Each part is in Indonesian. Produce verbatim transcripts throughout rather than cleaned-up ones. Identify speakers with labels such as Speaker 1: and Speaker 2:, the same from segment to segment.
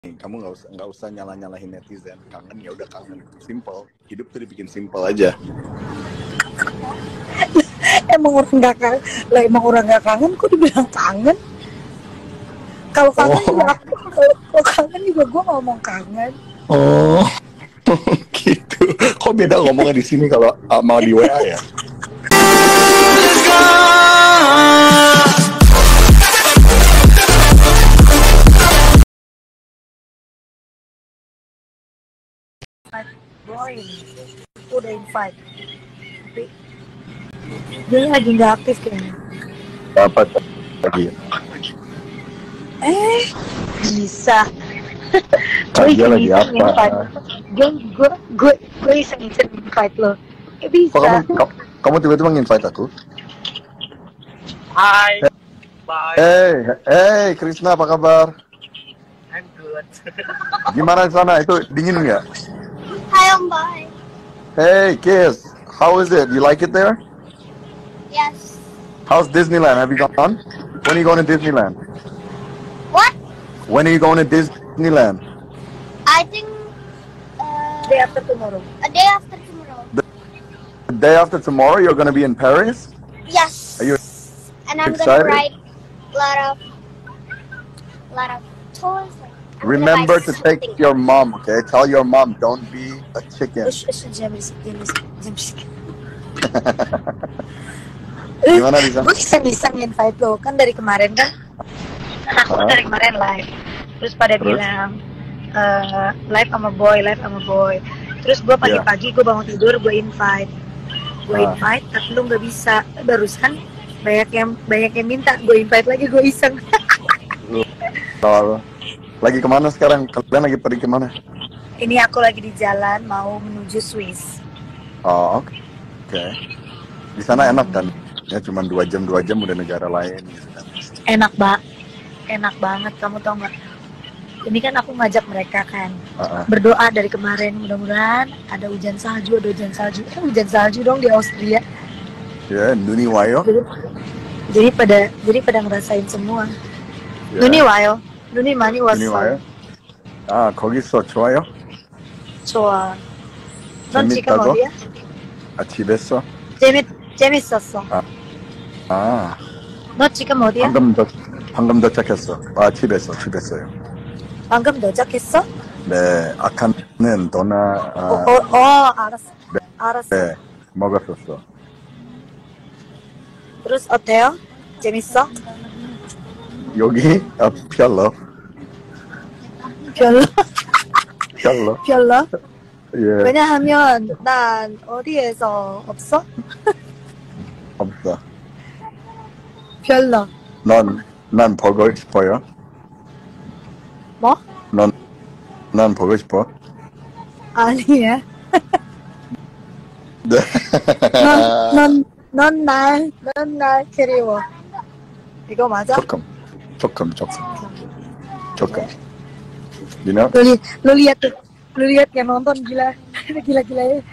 Speaker 1: Kamu nggak usah nggak usah nyalah nyalahin netizen. Kangen ya udah kangen, simple. Hidup tuh dibikin simple aja.
Speaker 2: Emang orang nggak kangen lah, emang orang nggak kangen kok dibilang kangen. Kalau kangen
Speaker 1: Oh.
Speaker 2: juga aku, kalau, kalau kangen juga gue ngomong kangen.
Speaker 1: Oh, gitu. Kok beda ngomongnya di sini kalau uh, mau di W A ya?
Speaker 2: Boy, udah invite, tapi dia lagi nggak aktif kayaknya.
Speaker 1: Dapat lagi.
Speaker 2: Eh, bisa.
Speaker 1: Dia lagi apa?
Speaker 2: Gue gue gue gue iseng iseng invite lo. Eh, bisa.
Speaker 1: Kok kamu ka- kamu tiba-tiba nge-invite aku?
Speaker 3: Hai, bye.
Speaker 1: Hey, hey, Krisna, apa kabar?
Speaker 3: I'm good.
Speaker 1: Gimana di sana? Itu dingin nggak?
Speaker 4: Hi, Om Boy.
Speaker 1: Hey, Kiss, how is it? You like it there?
Speaker 4: Yes.
Speaker 1: How's Disneyland? Have you gone? When are you going to Disneyland?
Speaker 4: What?
Speaker 1: When are you going to Disneyland?
Speaker 4: I think uh,
Speaker 2: Day after tomorrow.
Speaker 4: a day after tomorrow.
Speaker 1: The day after tomorrow, you're going to be in Paris?
Speaker 4: Yes.
Speaker 1: Are you
Speaker 4: And I'm
Speaker 1: excited?
Speaker 4: gonna ride a lot of, lot of toys. Like, I'm gonna
Speaker 1: Remember
Speaker 4: buy
Speaker 1: to take
Speaker 4: something.
Speaker 1: your mom, okay? Tell your mom, don't be a chicken.
Speaker 2: Ush, ush, jangan berisik, jangan berisik, jangan berisik.
Speaker 1: Gimana bisa?
Speaker 2: Gue iseng-iseng invite lo kan dari kemarin kan. Kan aku
Speaker 1: Hah?
Speaker 2: dari kemarin live. Terus pada
Speaker 1: Terus?
Speaker 2: bilang eh, live sama boy, live sama boy. Terus gue pagi-pagi gue bangun tidur gue invite, gue
Speaker 1: Ah.
Speaker 2: invite tapi lu nggak bisa. Barusan banyak yang banyak yang minta gue invite lagi, gue iseng.
Speaker 1: Lalu, lagi kemana sekarang? Kalian lagi pergi kemana?
Speaker 2: Ini aku lagi di jalan mau menuju Swiss.
Speaker 1: Oh, oke. Oke. Di sana enak kan? Ya cuma dua jam dua jam udah negara lain gitu kan.
Speaker 2: Enak ba, enak banget, kamu tau nggak? Ini kan aku ngajak mereka kan
Speaker 1: Ah, ah.
Speaker 2: berdoa dari kemarin, mudah-mudahan ada hujan salju, ada hujan salju, eh hujan salju dong di Austria.
Speaker 1: Ya, Duni Wayo.
Speaker 2: Jadi, jadi pada jadi pada ngerasain semua.
Speaker 1: Ya,
Speaker 2: 눈이 와요. 눈이 많이
Speaker 1: Duni Wayo.
Speaker 2: 왔어.
Speaker 1: 아, 거기서 좋아요?
Speaker 2: 좋아. 넌 지금
Speaker 1: 재밌다고?
Speaker 2: 어디야?
Speaker 1: 아, 집에서?
Speaker 2: 재밌 재밌었어.
Speaker 1: 아,
Speaker 2: 너 지금 어디야?
Speaker 1: 방금 도 방금 도착했어. 아, 집에서, 집에서요.
Speaker 2: 방금 도착했어?
Speaker 1: 네, 아까는 도나
Speaker 2: 어,
Speaker 1: 아,
Speaker 2: 어, 어 알았어. 알았어.
Speaker 1: 네, 먹었었어.
Speaker 2: Terus 어때요? 재밌어?
Speaker 1: 여기 아, 별로,
Speaker 2: 별로?
Speaker 1: 별로.
Speaker 2: 별로?
Speaker 1: 예,
Speaker 2: 왜냐하면 난 어디에서 없어?
Speaker 1: 없어.
Speaker 2: 별로.
Speaker 1: 넌, 난 보고 싶어요.
Speaker 2: 뭐?
Speaker 1: 넌, 난 보고 싶어.
Speaker 2: 아니야.
Speaker 1: 네.
Speaker 2: 넌넌넌날넌날 그리워. 이거 맞아?
Speaker 1: 조금, 조금, 조금, 조금. You know?
Speaker 2: Lu, li- lu lihat tuh, lu lihat yang nonton gila, gila-gila ya.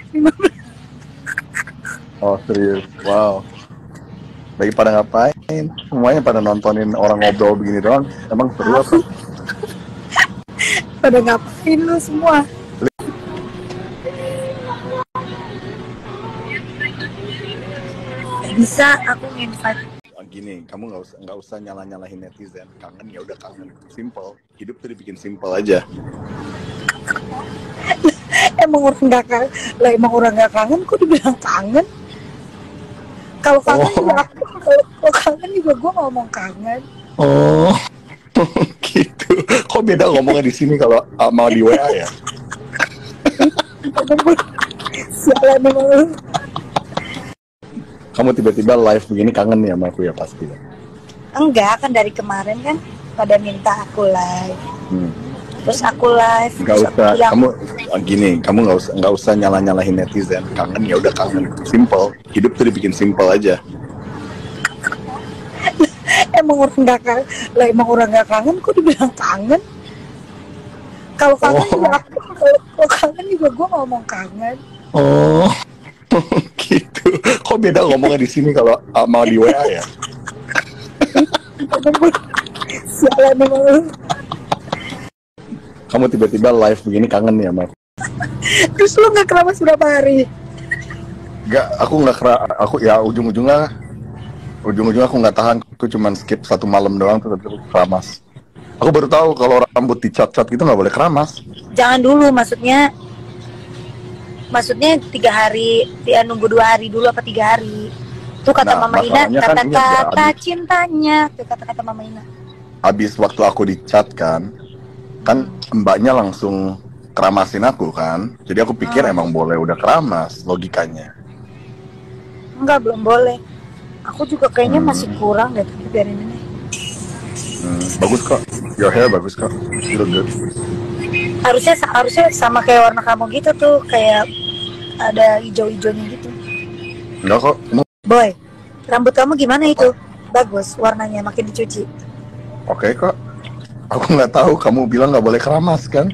Speaker 1: Oh, serius. Wow. Lagi pada ngapain? Semuanya pada nontonin orang ngobrol begini doang. Emang seru apa?
Speaker 2: Pada ngapain lu semua? Bisa aku nge-invite.
Speaker 1: Gini, kamu nggak usah nggak usah nyalah nyalahin netizen. Kangen ya udah kangen. Simple. Hidup tuh dibikin simple aja.
Speaker 2: Emang orang nggak kangen lah, emang orang nggak kangen kok dibilang kangen. Kalau kangen
Speaker 1: Oh.
Speaker 2: juga aku, kalau, kalau kangen juga gue ngomong kangen.
Speaker 1: Oh, gitu. Kok beda ngomongnya di sini kalau uh, mau di W A ya?
Speaker 2: Sialan emang lu.
Speaker 1: Kamu tiba-tiba live begini kangen ya sama aku ya pasti. Ya?
Speaker 2: Enggak, kan dari kemarin kan pada minta aku live.
Speaker 1: Hmm.
Speaker 2: Terus aku live.
Speaker 1: Nggak
Speaker 2: terus aku
Speaker 1: usah.
Speaker 2: bilang,
Speaker 1: Kamu uh, gini, kamu nggak usah nggak usah nyalah nyalahin netizen. Kangen ya udah kangen. Simple. Hidup tuh dibikin simple aja.
Speaker 2: emang orang nggak kangen lah, emang orang nggak kangen kok dibilang kangen. Kalau kangen
Speaker 1: Oh.
Speaker 2: juga aku, kalau, kalau kangen juga gue ngomong kangen.
Speaker 1: Oh, gitu. Kok beda ngomongnya di sini kalau uh, mau di W A ya?
Speaker 2: Sialan emang lu.
Speaker 1: kamu tiba-tiba live begini kangen ya, Mak?
Speaker 2: Terus lu nggak keramas berapa hari?
Speaker 1: Gak, aku nggak kera, aku ya ujung-ujungnya, ujung-ujungnya aku nggak tahan, aku cuman skip satu malam doang terus aku keramas. Aku baru tahu kalau rambut dicat-cat gitu nggak boleh keramas.
Speaker 2: Jangan dulu, maksudnya, maksudnya tiga hari, dia nunggu dua hari dulu apa tiga hari? Tuh kata
Speaker 1: Nah,
Speaker 2: Mama Ina,
Speaker 1: masalahnya kan ingat ya,
Speaker 2: kata-kata
Speaker 1: abis-
Speaker 2: cintanya, tuh kata-kata Mama Ina.
Speaker 1: Habis waktu aku dicat kan, kan mbaknya langsung keramasin aku kan, jadi aku pikir
Speaker 2: Hmm.
Speaker 1: emang boleh udah keramas logikanya.
Speaker 2: Enggak, belum boleh. Aku juga kayaknya
Speaker 1: Hmm.
Speaker 2: masih kurang deh, tapi biarin ini.
Speaker 1: Hmm, bagus kok, your hair bagus kok, you look good.
Speaker 2: Harusnya harusnya sama kayak warna kamu gitu tuh, kayak ada hijau-hijaunya gitu.
Speaker 1: Enggak kok, kamu
Speaker 2: Boy, rambut kamu gimana itu? Bagus, warnanya makin dicuci.
Speaker 1: oke kok. Aku nggak tahu, kamu bilang nggak boleh keramas kan?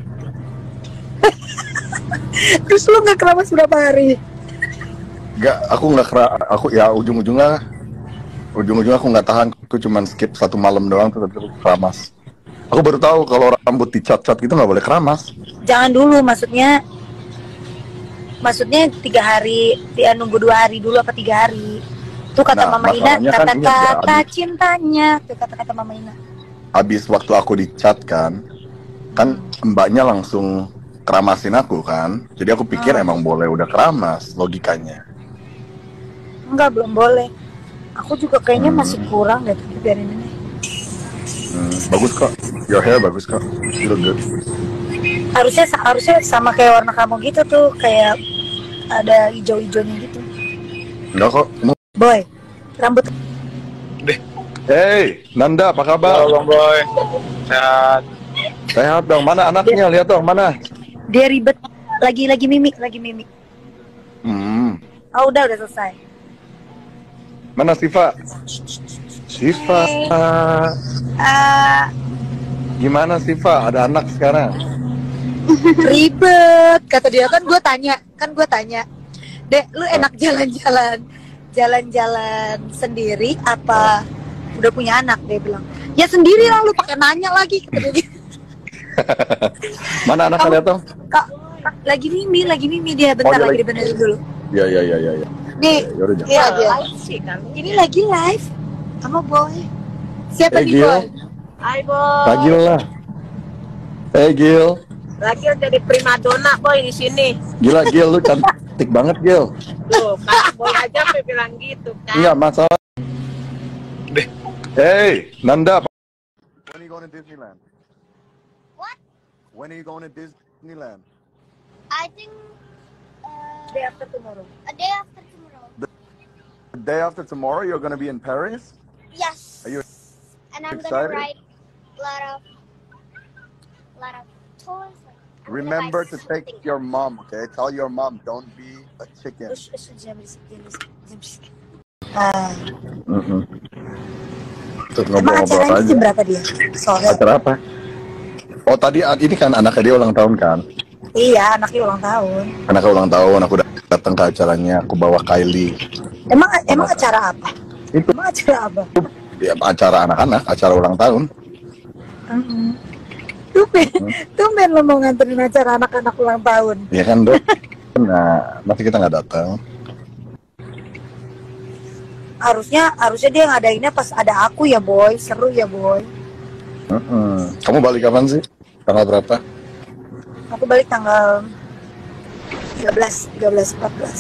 Speaker 2: Terus lu nggak keramas berapa hari?
Speaker 1: Gak, aku nggak kera, aku ya ujung-ujungnya, ujung-ujungnya aku nggak tahan, aku cuman skip satu malam doang terus aku keramas. Aku baru tahu kalau rambut dicat-cat gitu nggak boleh keramas.
Speaker 2: Jangan dulu, maksudnya, maksudnya tiga hari, dia nunggu dua hari dulu apa tiga hari? Tuh kata
Speaker 1: Nah,
Speaker 2: Mama Ina,
Speaker 1: masalahnya kan ingat ya,
Speaker 2: kata-kata
Speaker 1: abis-
Speaker 2: cintanya, tuh kata-kata Mama Ina.
Speaker 1: Habis waktu aku dicat kan, kan mbaknya langsung keramasin aku kan, jadi aku pikir
Speaker 2: Hmm.
Speaker 1: emang boleh udah keramas logikanya.
Speaker 2: Enggak, belum boleh. Aku juga kayaknya
Speaker 1: Hmm.
Speaker 2: masih kurang deh, tapi biarin ini.
Speaker 1: Hmm, bagus kok, your hair bagus kok, you look good.
Speaker 2: Harusnya harusnya sama kayak warna kamu gitu tuh, kayak ada hijau-hijaunya gitu.
Speaker 1: Enggak kok, kamu.
Speaker 2: Boy, rambut
Speaker 1: Hey, Nanda, apa kabar?
Speaker 3: Halo Bang Boy. Sehat.
Speaker 1: Sehat dong, mana anaknya? Lihat dong, mana?
Speaker 2: dia ribet, lagi lagi mimik, lagi mimik.
Speaker 1: Hmm,
Speaker 2: Oh, udah udah selesai.
Speaker 1: mana Siva? Siva,
Speaker 2: Ah,
Speaker 1: gimana Siva? Ada anak sekarang?
Speaker 2: ribet, kata dia. Kan gue tanya, kan gue tanya, Dek, lu enak jalan-jalan, jalan-jalan sendiri apa udah punya anak? Dia bilang, ya sendiri lah, lu pakai nanya lagi, kata dia.
Speaker 1: Mana anaknya? Lihat dong.
Speaker 2: Kak, Kak, lagi mimi, lagi mimi dia, bentar
Speaker 1: dia
Speaker 2: lagi
Speaker 1: lagi-
Speaker 2: dibenerin dulu.
Speaker 1: Iya, iya, iya, iya. Ya.
Speaker 2: Nih,
Speaker 1: Ya udah jangan.
Speaker 2: iya dia.
Speaker 3: Live sih kan.
Speaker 2: Ini lagi live sama Boy. Siapa
Speaker 1: Eh,
Speaker 2: nih
Speaker 1: Gil.
Speaker 2: Boy?
Speaker 3: Hai Boy.
Speaker 1: Pak Gil lah. Eh Gil,
Speaker 3: Lagi jadi primadona Boy di sini.
Speaker 1: gila Gil, lu cantik banget Gil.
Speaker 3: Tuh, kan Boy aja sampai bilang gitu kan.
Speaker 1: Iya masalah. Hey, Nanda. When are you going to Disneyland?
Speaker 4: What?
Speaker 1: When are you going to Disneyland?
Speaker 4: I think uh,
Speaker 2: Day after tomorrow.
Speaker 4: a day after tomorrow.
Speaker 1: The day after tomorrow, you're going to be in Paris?
Speaker 4: Yes.
Speaker 1: Are you
Speaker 4: And I'm
Speaker 1: excited?
Speaker 4: gonna ride a lot of, lot of toys. I'm gonna
Speaker 1: Remember
Speaker 4: buy
Speaker 1: to take
Speaker 4: something.
Speaker 1: your mom, okay? Tell your mom, don't be a chicken.
Speaker 2: Terus terus jam jam jam Ah,
Speaker 1: Mm-mm. Terus
Speaker 2: emang
Speaker 1: ngobrol-ngobrol
Speaker 2: acaranya
Speaker 1: aja.
Speaker 2: jam berapa dia? Sore.
Speaker 1: Acara apa? Oh tadi ini kan anaknya dia ulang tahun kan?
Speaker 2: Iya, anaknya ulang tahun.
Speaker 1: Anaknya ulang tahun, aku udah datang ke acaranya, aku bawa Kylie.
Speaker 2: Emang emang acara apa?
Speaker 1: Itu
Speaker 2: Emang acara apa?
Speaker 1: ya, acara anak-anak, acara ulang tahun.
Speaker 2: Mm-mm. Tumben, tumben lo mau nganterin acara anak-anak ulang tahun.
Speaker 1: Ya kan dok? Nah, nanti kita nggak datang.
Speaker 2: Harusnya harusnya dia ngadainnya pas ada aku ya Boy, seru ya Boy.
Speaker 1: Mm-mm. Kamu balik kapan sih? Tanggal berapa?
Speaker 2: Aku balik tanggal tiga belas, tiga belas, empat belas.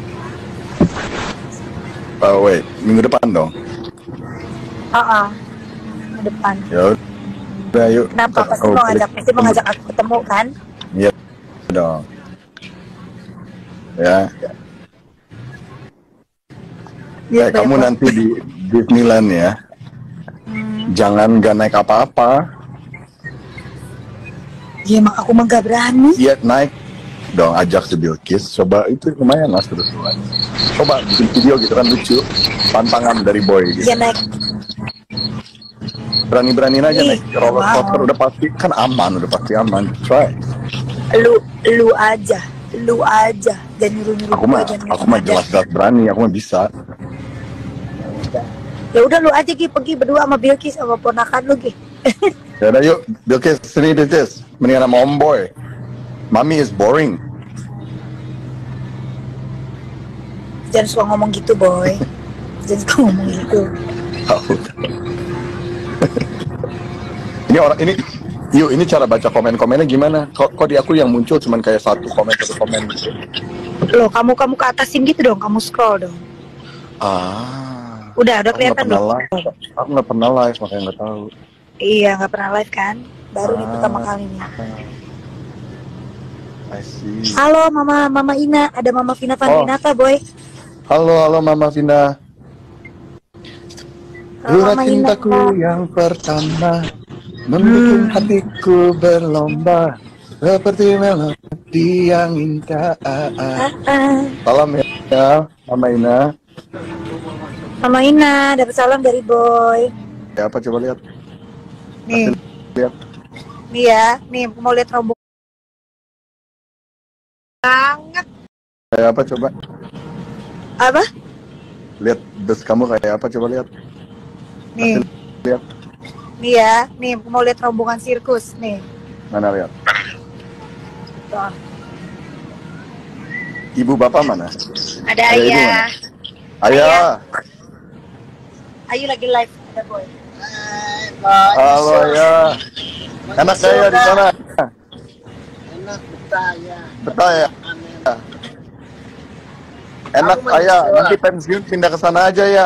Speaker 1: Oh wait, minggu depan dong.
Speaker 2: Ah, ah. Ke depan.
Speaker 1: Ya udah, yuk.
Speaker 2: Kenapa? Pasti
Speaker 1: Oh,
Speaker 2: mau
Speaker 1: balik.
Speaker 2: ngajak, pasti mau ngajak aku ketemu kan?
Speaker 1: Iya dong. Ya.
Speaker 2: Biar
Speaker 1: Eh, kamu
Speaker 2: banyak
Speaker 1: nanti di Disneyland ya.
Speaker 2: Hmm.
Speaker 1: Jangan gak naik apa-apa.
Speaker 2: Ya emang aku mah gak berani.
Speaker 1: Iya naik dong, ajak si Bilkis. Coba itu lumayan lah seru-seruan. Coba bikin video gitu kan lucu. Pantangan dari boy gitu.
Speaker 2: Ya naik.
Speaker 1: Berani-beraniin aja
Speaker 2: Ih,
Speaker 1: naik roller coaster,
Speaker 2: wow.
Speaker 1: udah pasti kan aman, udah pasti aman. Try.
Speaker 2: Lu lu aja, lu aja. Jangan nyuruh-nyuruh
Speaker 1: Aku
Speaker 2: gua,
Speaker 1: mah,
Speaker 2: jangan
Speaker 1: aku mah
Speaker 2: ngomong
Speaker 1: jelas-jelas berani, aku mah bisa.
Speaker 2: aja. Ya udah lu aja Gi, pergi berdua sama Bilkis sama ponakan lu Gi.
Speaker 1: Ya udah yuk, Bilkis, sini Bilkis. Mendingan sama Om Boy. Mami is boring.
Speaker 2: Jangan suka ngomong gitu, Boy. Jangan suka ngomong gitu.
Speaker 1: Ini orang ini, yuk ini cara baca komen-komennya gimana? Kok, kok di aku yang muncul cuman kayak satu komen satu komen gitu?
Speaker 2: Loh, kamu kamu ke atasin gitu dong, kamu scroll dong.
Speaker 1: Ah.
Speaker 2: Udah, udah
Speaker 1: Aku nggak
Speaker 2: kelihatan
Speaker 1: pernah
Speaker 2: dong.
Speaker 1: live. Aku nggak pernah live makanya nggak tahu.
Speaker 2: Iya, nggak pernah live kan? Baru nih
Speaker 1: Ah.
Speaker 2: pertama kali nih.
Speaker 1: I see.
Speaker 2: Halo, Mama, Mama Ina. Ada Mama Vina
Speaker 1: Oh.
Speaker 2: Vandrinata, Boy.
Speaker 1: Halo, halo Mama Vina.
Speaker 2: Halo,
Speaker 1: Lurat
Speaker 2: Mama Ina.
Speaker 1: cintaku yang pertama membuat hatiku berlomba seperti melodi yang indah.
Speaker 2: Ah, ah.
Speaker 1: Salam ya, Mama Ina.
Speaker 2: Mama Ina, dapat salam dari Boy.
Speaker 1: Ya apa coba lihat?
Speaker 2: Nih,
Speaker 1: Lihat.
Speaker 2: nih ya. Nih, aku mau lihat rombongan. Banget.
Speaker 1: Kayak apa coba?
Speaker 2: Apa?
Speaker 1: Lihat dus kamu kayak apa coba lihat?
Speaker 2: Nih,
Speaker 1: Lihat.
Speaker 2: nih ya. Nih, aku mau lihat rombongan sirkus. Nih.
Speaker 1: Mana lihat?
Speaker 2: Tuh.
Speaker 1: Ibu bapak mana?
Speaker 2: Ada
Speaker 1: Ada ibu
Speaker 2: Ayah.
Speaker 1: Ayah.
Speaker 2: Ayu lagi live. Ada Boy.
Speaker 1: Halo Ayah. Enak saya di sana.
Speaker 5: Enak betah ya.
Speaker 1: Betah ya? Enak
Speaker 5: Aku
Speaker 1: Ayah.
Speaker 5: manusia.
Speaker 1: Nanti pensiun pindah ke sana aja ya.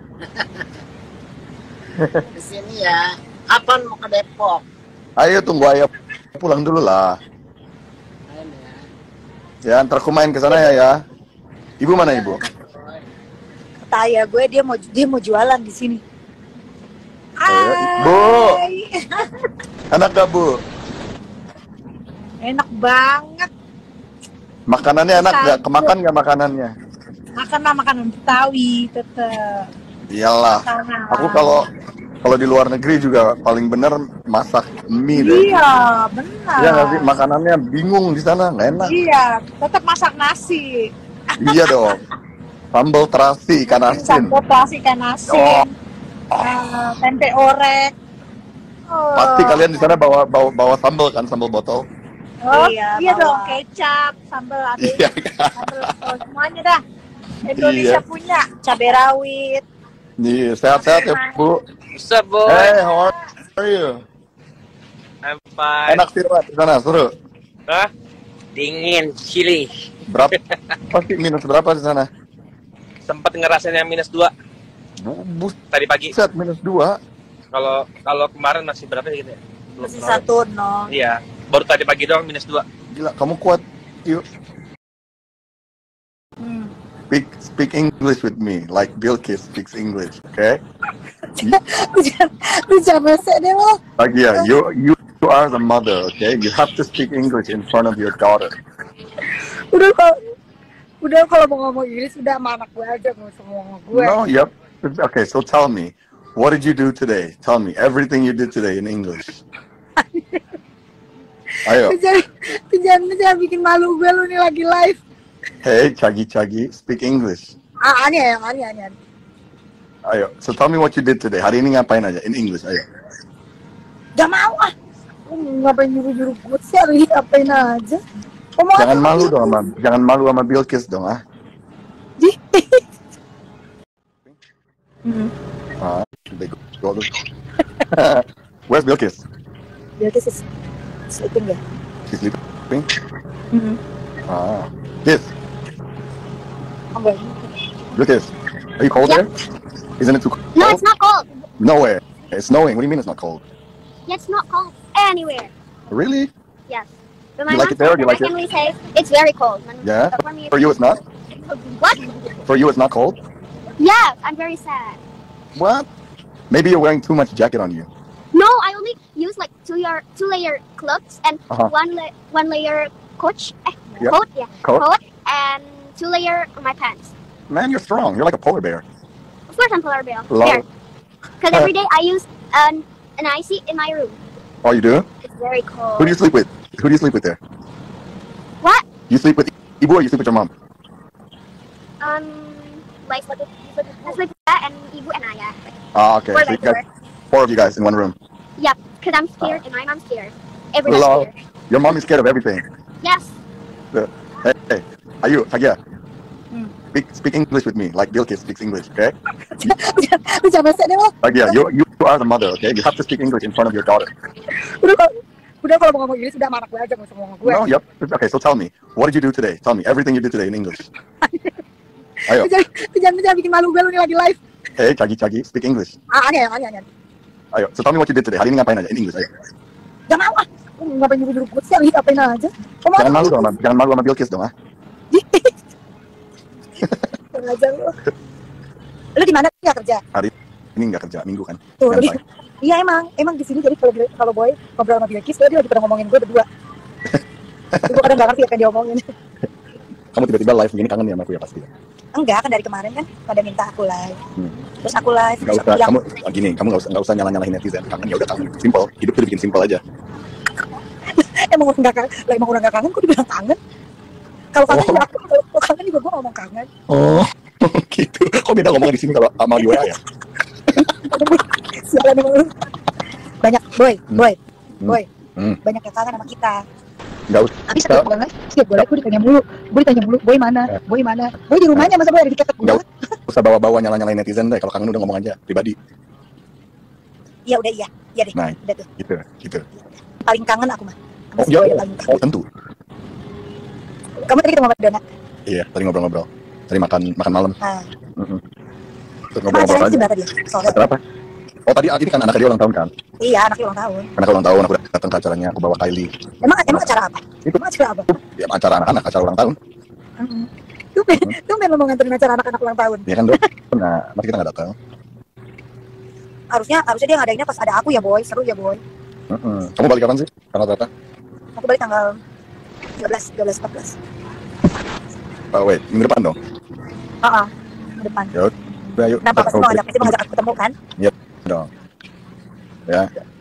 Speaker 5: Di sini ya. Kapan mau ke Depok?
Speaker 1: Ayo tunggu Ayah pulang dulu lah.
Speaker 5: Ayo ya.
Speaker 1: Ya, ntar aku main ke sana ya ya. Ibu mana ibu?
Speaker 2: Kata Ayah gue, dia mau dia mau jualan di sini.
Speaker 1: Oh, ya. Bu.
Speaker 2: Hai.
Speaker 1: Enak gak bu?
Speaker 2: Enak banget.
Speaker 1: Makanannya enak
Speaker 2: Bisa.
Speaker 1: gak? Kemakan gak makanannya?
Speaker 2: Makan lah makanan Betawi tetep.
Speaker 1: Iyalah.
Speaker 2: Makanan.
Speaker 1: Aku kalau kalau di luar negeri juga paling bener masak mie deh.
Speaker 2: Iya, benar.
Speaker 1: Iya nggak sih, makanannya bingung di sana, nggak enak.
Speaker 2: Iya, tetap masak nasi.
Speaker 1: Iya dong. Sambal terasi ikan asin.
Speaker 2: Sambal terasi ikan asin. Uh, tempe orek. Oh.
Speaker 1: Pasti kalian di sana bawa bawa bawa sambal kan, sambal botol.
Speaker 2: Oh, iya,
Speaker 6: iya
Speaker 2: bawa.
Speaker 6: dong, kecap, sambal ada
Speaker 1: Iya.
Speaker 6: sambal oh, semuanya dah. Indonesia
Speaker 1: Iya.
Speaker 6: punya.
Speaker 2: Cabai rawit.
Speaker 1: Nih, sehat-sehat ya, Bu.
Speaker 3: What's up, boy?
Speaker 1: Hey, how are you?
Speaker 3: I'm fine.
Speaker 1: Enak sih, Pak, di sana, seru.
Speaker 3: Hah? Dingin, chilly.
Speaker 1: Berapa pasti minus berapa di sana?
Speaker 3: Sempat ngerasain yang minus dua
Speaker 1: Bu, bu-
Speaker 3: tadi pagi.
Speaker 1: set minus dua.
Speaker 3: Kalau kalau kemarin masih berapa gitu ya? Belum
Speaker 2: Masih
Speaker 3: tahu.
Speaker 2: satu no.
Speaker 3: Iya, baru tadi pagi doang minus dua.
Speaker 1: Gila, kamu kuat. Yuk,
Speaker 2: Hmm.
Speaker 1: speak speak English with me, like Bilkis speaks English, okay?
Speaker 2: Lu jangan, lu jangan mese deh lo.
Speaker 1: Like yeah, you you you are the mother, okay? You have to speak English in front of your daughter.
Speaker 2: Udah kalau udah kalau mau ngomong Inggris udah sama anak gue aja, nggak usah ngomong gue.
Speaker 1: No, yep. Okay, so tell me, what did you do today? Tell me everything you did today in English. Ayo,
Speaker 2: Lu jangan, lu jangan, lu jangan bikin malu gue, lu nih lagi live.
Speaker 1: hey, Chagi Chagi, speak English.
Speaker 2: Ah, aneh, aneh, aneh. aneh.
Speaker 1: Ayo, so tell me what you did today. Hari ini ngapain aja in English? Ayo.
Speaker 2: Gak mau ah. Lu ngapain nyuruh-nyuruh gue sih, hari ini ngapain aja. Ngomong
Speaker 1: Jangan
Speaker 2: apa?
Speaker 1: malu dong, sama, jangan malu sama Bilkis dong, ah.
Speaker 2: Hmm.
Speaker 1: Ah, bego lu. Where's Bilkis?
Speaker 2: Dia tuh sis- sleeping ya.
Speaker 1: She's sleeping.
Speaker 2: Hmm.
Speaker 1: Ah, Kiss,
Speaker 2: Oh, enggak.
Speaker 1: Bilkis, are you cold
Speaker 4: Yeah.
Speaker 1: there? Isn't it too cold?
Speaker 4: No, it's not cold.
Speaker 1: No way. It's snowing. What do you mean it's not cold?
Speaker 4: It's not cold anywhere.
Speaker 1: Really?
Speaker 4: Yes. But
Speaker 1: You
Speaker 4: my
Speaker 1: like
Speaker 4: mom
Speaker 1: it there or
Speaker 4: says
Speaker 1: do you
Speaker 4: that
Speaker 1: like
Speaker 4: I can really say it's very cold. When-
Speaker 1: Yeah.
Speaker 4: but For me,
Speaker 1: For you, it's not.
Speaker 4: what?
Speaker 1: For you, it's not cold.
Speaker 4: Yeah, I'm very sad.
Speaker 1: What? Maybe you're wearing too much jacket on you.
Speaker 4: No, I only use like two layer two layer clothes and
Speaker 1: Uh-huh.
Speaker 4: one la- one layer coach eh,
Speaker 1: Yeah.
Speaker 4: coat, yeah,
Speaker 1: Coat?
Speaker 4: coat and two layer on my pants.
Speaker 1: Man, you're strong. You're like a polar bear.
Speaker 4: Of course, I'm polar bear.
Speaker 1: Love.
Speaker 4: Because every day I use an an icy in my room.
Speaker 1: Oh, you do?
Speaker 4: It's very cold.
Speaker 1: Who do you sleep with? Who do you sleep with there?
Speaker 4: What?
Speaker 1: You sleep with Ibu or you sleep with your mom?
Speaker 4: Um, like what? I sleep with that and Ibu and Aya.
Speaker 1: Ah, okay.
Speaker 4: Four
Speaker 1: So
Speaker 4: by
Speaker 1: you guys, four of you guys in one room.
Speaker 4: Yep. Because I'm scared and my mom's scared. every last
Speaker 1: Lol.
Speaker 4: year.
Speaker 1: Your mom is scared of everything.
Speaker 4: Yes.
Speaker 1: So, hey, hey, Ayu, Kagia,
Speaker 2: Hmm.
Speaker 1: speak speak English with me, like Bilkis speaks English, okay?
Speaker 2: Lu jangan deh lo.
Speaker 1: Kagia, you you are the mother, okay? You have to speak English in front of your daughter.
Speaker 2: Udah kok. Udah kalau mau ngomong Inggris udah sama anak gue aja, mau ngomong gue.
Speaker 1: No, yep. Okay, so tell me, what did you do today? Tell me everything you did today in English. Ayo,
Speaker 2: Lu jangan, lu jangan, lu jangan bikin malu gue, lu nih lagi live.
Speaker 1: hey, Kagi, Kagi, speak English.
Speaker 2: Ah, aneh, aneh, aneh.
Speaker 1: Ayo, so tell me what you did today. Hari ini ngapain aja in English? Ayo.
Speaker 2: Gak mau ah. Lu ngapain nyuruh-nyuruh gue sih, lagi ngapain aja. Kamu
Speaker 1: Jangan malu dong, jangan malu sama Bilkis dong, ah.
Speaker 2: aja lu. Lu di mana sih kerja?
Speaker 1: Hari ini nggak kerja, minggu kan?
Speaker 2: Tuh,
Speaker 1: Nyantai.
Speaker 2: lebih- iya emang, emang di sini jadi kalau kalau boy ngobrol sama Bilkis, dia lagi pada ngomongin gue berdua. Gue kadang nggak ngerti apa yang dia omongin.
Speaker 1: Kamu tiba-tiba live begini kangen ya sama aku ya pasti.
Speaker 2: Enggak, kan dari kemarin kan pada minta aku live.
Speaker 1: Hmm.
Speaker 2: Terus aku live,
Speaker 1: Nggak
Speaker 2: terus aku
Speaker 1: usah,
Speaker 2: bilang,
Speaker 1: kamu oh, gini, kamu nggak usah nggak usah nyalah-nyalahin netizen. Kangen ya udah kangen, simple. Hidup tuh dibikin simple aja.
Speaker 2: emang udah nggak kangen, lah emang udah nggak kangen, kok dibilang kangen? Kalau kangen
Speaker 1: Oh.
Speaker 2: ya aku, kalau kalau kangen juga gue ngomong kangen.
Speaker 1: Oh, gitu. Kok beda ngomong di sini kalau sama di W A ya?
Speaker 2: Sialan emang lu. Banyak, boy, boy,
Speaker 1: Hmm.
Speaker 2: boy,
Speaker 1: Hmm.
Speaker 2: banyak yang kangen sama kita.
Speaker 1: Nggak usah.
Speaker 2: Habis setiap bulan live, setiap bulan live gue ditanya mulu, gue ditanya mulu, boy mana,
Speaker 1: Eh.
Speaker 2: boy mana, boy di rumahnya masa boy ada di ketek gue.
Speaker 1: Nggak usah bawa-bawa nyala-nyalain netizen deh. Kalau kangen udah ngomong aja pribadi.
Speaker 2: Iya udah iya, iya deh,
Speaker 1: Nah.
Speaker 2: udah tuh.
Speaker 1: Gitu, gitu.
Speaker 2: Paling kangen aku mah. Sama
Speaker 1: Oh,
Speaker 2: si
Speaker 1: iya.
Speaker 2: boy paling kangen.
Speaker 1: Oh, tentu.
Speaker 2: Kamu tadi ketemu sama Dona.
Speaker 1: Iya, tadi ngobrol-ngobrol. Tadi makan makan malam.
Speaker 2: Ah,
Speaker 1: Mm-mm. Terus
Speaker 2: emang
Speaker 1: ngobrol-ngobrol
Speaker 2: acaranya
Speaker 1: aja.
Speaker 2: berapa dia? Soalnya,
Speaker 1: Acara apa? Oh, tadi ini kan anak dia ulang tahun kan?
Speaker 2: iya anaknya ulang tahun.
Speaker 1: Karena ulang tahun aku datang ke acaranya, aku bawa Kylie.
Speaker 2: Emang emang acara apa?
Speaker 1: Itu.
Speaker 2: Emang acara apa?
Speaker 1: Ya, acara anak-anak, acara ulang tahun.
Speaker 2: Mm-mm. Tumben, tumben lo mau nganterin acara anak-anak ulang tahun.
Speaker 1: Ya kan, Dok? Nah, masa kita nggak datang?
Speaker 2: Harusnya harusnya dia ngadainnya pas ada aku ya boy, seru ya boy.
Speaker 1: Mm-mm. Kamu balik kapan sih? Tanggal berapa?
Speaker 2: Aku balik tanggal tiga belas, tiga belas, empat belas.
Speaker 1: Oh, wait, minggu depan dong?
Speaker 2: Ah, ke depan.
Speaker 1: Ya udah, yuk.
Speaker 2: Kenapa pasti
Speaker 1: Kita
Speaker 2: mau ngajak, pasti mau ngajak aku ketemu kan?
Speaker 1: dong. Ya,